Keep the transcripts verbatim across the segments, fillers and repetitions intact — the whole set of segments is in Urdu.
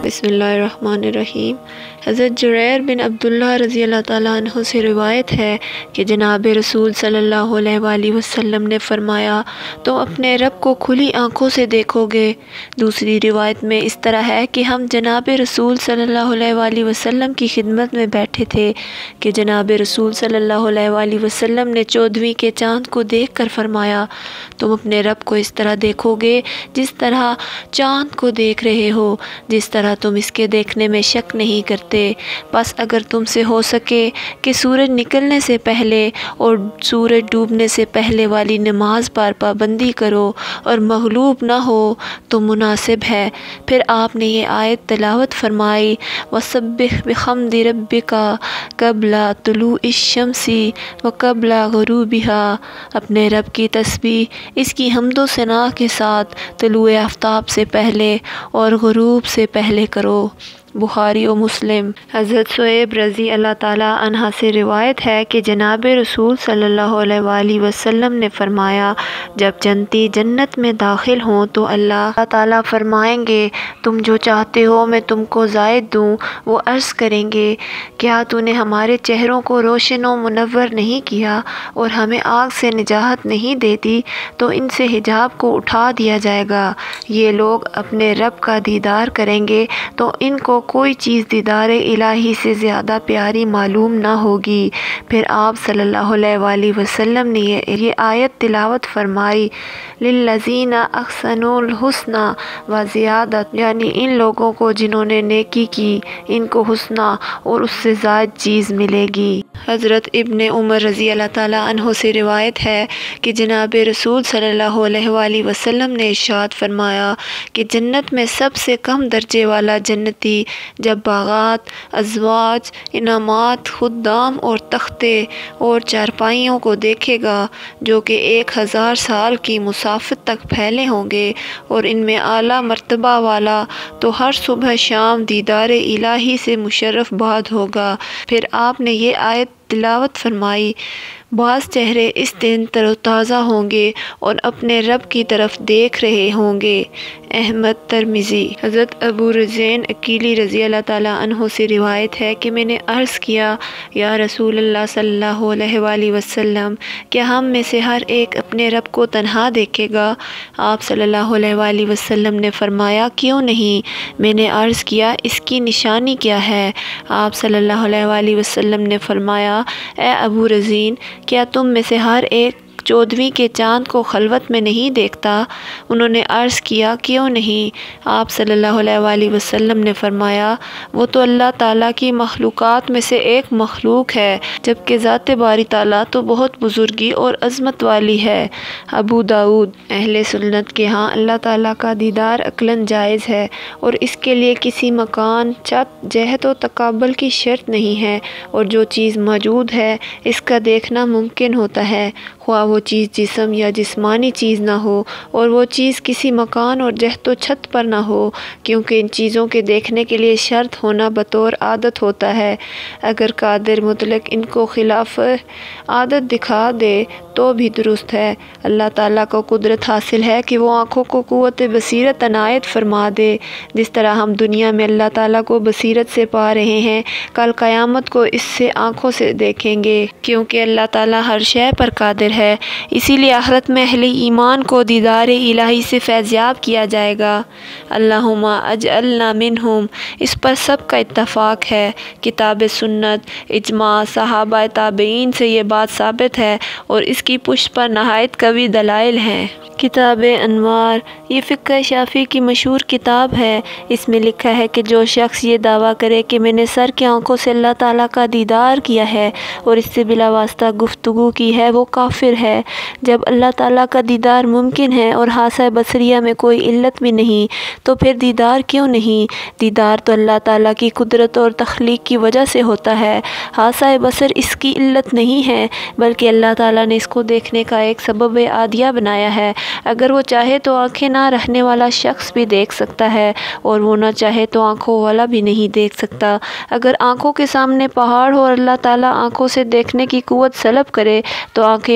بسم اللہ الرحمن الرحیم۔ حضرت جریر بن عبداللہ رضی اللہ تعالیٰ عنہ سے روایت ہے کہ جناب رسول صلی اللہ علیہ وآلہ وسلم نے فرمایا تم اپنے رب کو کھلی آنکھوں سے دیکھو گے۔ دوسری روایت میں اس طرح ہے کہ ہم جناب رسول صلی اللہ علیہ وآلہ وسلم کی خدمت میں بیٹھے تھے کہ جناب رسول صلی اللہ علیہ وآلہ وسلم نے چودھویں کے چاند کو دیکھ کر فرمایا تم اپنے رب کو اس طرح دیکھو گے جس طرح چاند کو دیکھ رہے ہو، جس طرح تم اس کے دیکھنے میں شک نہیں کرتے۔ بس اگر تم سے ہو سکے کہ سورج نکلنے سے پہلے اور سورج ڈوبنے سے پہلے والی نماز پر پابندی کرو اور مغلوب نہ ہو تو مناسب ہے۔ پھر آپ نے یہ آیت تلاوت فرمائی وَسَبِّحْ بِحَمْدِ رَبِّكَ قَبْلَ طُلُوعِ الشَّمْسِ وَقَبْلَ غُرُوبِهَا، اپنے رب کی تسبیح اس کی حمد و ثنا کے ساتھ طلوع آفتاب سے پہلے اور غروب سے پہلے کرو۔ بخاری و مسلم۔ حضرت صہیب رضی اللہ تعالیٰ عنہ سے روایت ہے کہ جناب رسول صلی اللہ علیہ وآلہ وسلم نے فرمایا جب جنتی جنت میں داخل ہوں تو اللہ تعالیٰ فرمائیں گے تم جو چاہتے ہو میں تم کو زائد دوں۔ وہ عرض کریں گے کیا تو نے ہمارے چہروں کو روشن و منور نہیں کیا اور ہمیں آگ سے نجات نہیں دیتی؟ تو ان سے حجاب کو اٹھا دیا جائے گا۔ یہ لوگ اپنے رب کا دیدار کریں گے تو ان کو کوئی چیز دیدار الہی سے زیادہ پیاری معلوم نہ ہوگی۔ پھر آپ صلی اللہ علیہ وآلہ وسلم نے یہ آیت تلاوت فرمائی للذین احسنوا الحسنی وزیادہ، یعنی ان لوگوں کو جنہوں نے نیکی کی ان کو حسنی اور اس سے زائد چیز ملے گی۔ حضرت ابن عمر رضی اللہ تعالیٰ عنہ سے روایت ہے کہ جناب رسول صلی اللہ علیہ وآلہ وسلم نے ارشاد فرمایا کہ جنت میں سب سے کم درجے والا جنتی جب باغات، ازواج، انعامات، خدام اور تختے اور چارپائیوں کو دیکھے گا جو کہ ایک ہزار سال کی مسافت تک پھیلے ہوں گے اور ان میں اعلیٰ مرتبہ والا تو ہر صبح شام دیدار الہی سے مشرف باد ہوگا۔ پھر آپ نے یہ آیت تلاوت فرمائی بعض چہرے اس دن تر و تازہ ہوں گے اور اپنے رب کی طرف دیکھ رہے ہوں گے۔ احمد ترمذی۔ حضرت ابو رزین عقیلی رضی اللہ تعالیٰ عنہ سے روایت ہے کہ میں نے عرض کیا یا رسول اللہ صلی اللہ علیہ وآلہ وسلم کیا ہم میں سے ہر ایک اپنے رب کو تنہا دیکھے گا؟ آپ صلی اللہ علیہ وآلہ وسلم نے فرمایا کیوں نہیں؟ میں نے عرض کیا اس کی نشانی کیا ہے؟ آپ صلی اللہ علیہ وآلہ وسلم نے فرمایا اے ابو رزین کیا تم میں سے ہر ایک چودھویں کے چاند کو خلوت میں نہیں دیکھتا؟ انہوں نے عرض کیا کیوں نہیں؟ آپ صلی اللہ علیہ وآلہ وسلم نے فرمایا وہ تو اللہ تعالیٰ کی مخلوقات میں سے ایک مخلوق ہے جبکہ ذات باری تعالیٰ تو بہت بزرگی اور عظمت والی ہے۔ ابو داؤد۔ اہل سنت کے ہاں اللہ تعالیٰ کا دیدار عقلاً جائز ہے اور اس کے لیے کسی مکان، چھت، جہت و تقابل کی شرط نہیں ہے، اور جو چیز موجود ہے اس کا دیکھنا ممکن ہوتا ہے خواہ وہ چیز جسم یا جسمانی چیز نہ ہو اور وہ چیز کسی مکان اور جہت و چھت پر نہ ہو، کیونکہ ان چیزوں کے دیکھنے کے لیے شرط ہونا بطور عادت ہوتا ہے۔ اگر قادر مطلق ان کو خلاف عادت دکھا دے تو بھی درست ہے۔ اللہ تعالیٰ کو قدرت حاصل ہے کہ وہ آنکھوں کو قوت بصیرت عنایت فرما دے۔ جس طرح ہم دنیا میں اللہ تعالیٰ کو بصیرت سے پا رہے ہیں کل قیامت کو اس سے آنکھوں سے دیکھیں گے، کیونکہ اللہ تعالیٰ ہر شے پر قادر ہے۔ اسی لیے آخرت میں اہل ایمان کو دیدار الہی سے فیضیاب کیا جائے گا۔ اللہم اجعلنا منہم، اس پر سب کا اتفاق ہے۔ کتاب سنت، اجماع، صحابہ تابعین سے یہ بات ثابت ہے اور اس کی پشت پر نہایت قوی دلائل ہیں۔ کتاب انوار یہ فقہ شافعی کی مشہور کتاب ہے۔ اس میں لکھا ہے کہ جو شخص یہ دعویٰ کرے کہ میں نے سر کی آنکھوں سے اللہ تعالیٰ کا دیدار کیا ہے اور اس سے بلا واسطہ گفتگو کی ہے وہ کافر ہے۔ جب اللہ تعالیٰ کا دیدار ممکن ہے اور حاسہ بصریہ میں کوئی علت بھی نہیں تو پھر دیدار کیوں نہیں؟ دیدار تو اللہ تعالیٰ کی قدرت اور تخلیق کی وجہ سے ہوتا ہے۔ حاسہ بصر اس کی علت نہیں ہے بلکہ اللہ تعالیٰ نے اس کو دیکھنے کا ایک سبب عادیہ بنایا ہے۔ اگر وہ چاہے تو آنکھیں نہ رکھنے والا شخص بھی دیکھ سکتا ہے اور وہ نہ چاہے تو آنکھوں والا بھی نہیں دیکھ سکتا۔ اگر آنکھوں کے سامنے پہاڑ ہو اور اللہ تعالیٰ آنکھوں سے دیکھنے کی قوت سلب کرے تو آنکھیں ہونے کے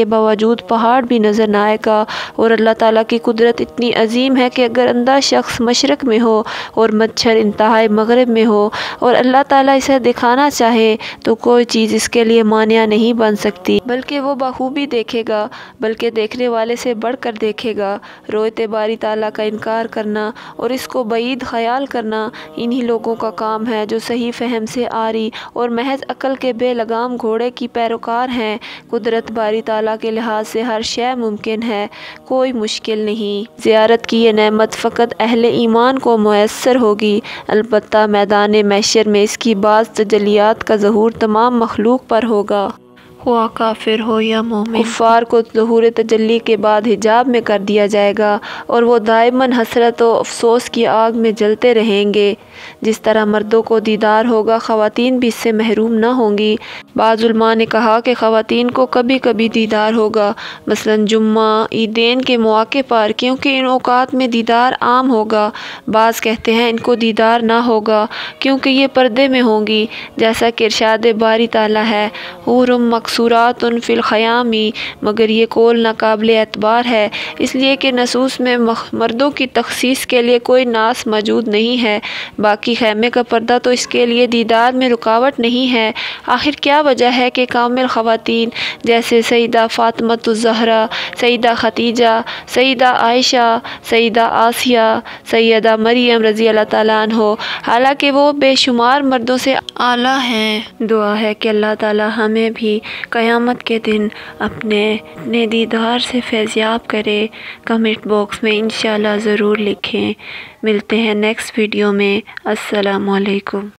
کے باوجود پہاڑ بھی نظر نہ آئے گا، اور اللہ تعالیٰ کی قدرت اتنی عظیم ہے کہ اگر اندھا شخص مشرق میں ہو اور مچھر انتہائی مغرب میں ہو اور اللہ تعالیٰ اسے دکھانا چاہے تو کوئی چیز اس کے لیے مانع نہیں بن سکتی، بلکہ وہ بخوبی دیکھے گا، بلکہ دیکھنے والے سے بڑھ کر دیکھے گا۔ رویت باری تعالیٰ کا انکار کرنا اور اس کو بعید خیال کرنا انہی لوگوں کا کام ہے جو صحیح فہم سے عاری اور محض عقل کے بے لگام گھوڑے کی پیروکار ہیں۔ قدرت باری تعالیٰ کے لحاظ سے ہر شے ممکن ہے، کوئی مشکل نہیں۔ زیارت کی یہ نعمت فقط اہل ایمان کو میسر ہوگی، البتہ میدان محشر میں اس کی بعض تجلیات کا ظہور تمام مخلوق پر ہوگا، ہوا کافر ہو یا مومن۔ کفار کو ظہور تجلی کے بعد حجاب میں کر دیا جائے گا اور وہ دائماً حسرت و افسوس کی آگ میں جلتے رہیں گے۔ جس طرح مردوں کو دیدار ہوگا، خواتین بھی اس سے محروم نہ ہوں گی۔ بعض علماء نے کہا کہ خواتین کو کبھی کبھی دیدار ہوگا، مثلاً جمعہ، عیدین کے مواقع پر، کیونکہ ان اوقات میں دیدار عام ہوگا۔ بعض کہتے ہیں ان کو دیدار نہ ہوگا کیونکہ یہ پردے میں ہوں گی، جیسا کہ ارشاد باری تعالیٰ ہے، حور مقصورات فی الخیام، مگر یہ قول ناقابل اعتبار ہے، اس لیے کہ نصوص میں مردوں کی تخصیص کے لیے کوئی ناص موجود نہیں ہے۔ باقی خیمے کا پردہ تو اس کے لیے دیدار میں رکاوٹ نہیں ہے۔ آخر کیا وجہ ہے کہ کامل خواتین جیسے سیدہ فاطمۃ الزہرا، سیدہ خدیجہ، سیدہ عائشہ، سیدہ آسیہ، سیدہ مریم رضی اللہ تعالیٰ عنہ، حالانکہ وہ بے شمار مردوں سے اعلیٰ ہیں، دعا ہے کہ اللہ تعالیٰ ہمیں بھی قیامت کے دن اپنے اپنے دیدار سے فیضیاب کرے۔ کمنٹ باکس میں انشاءاللہ ضرور لکھیں۔ ملتے ہیں نیکسٹ ویڈیو میں۔ السلام علیکم۔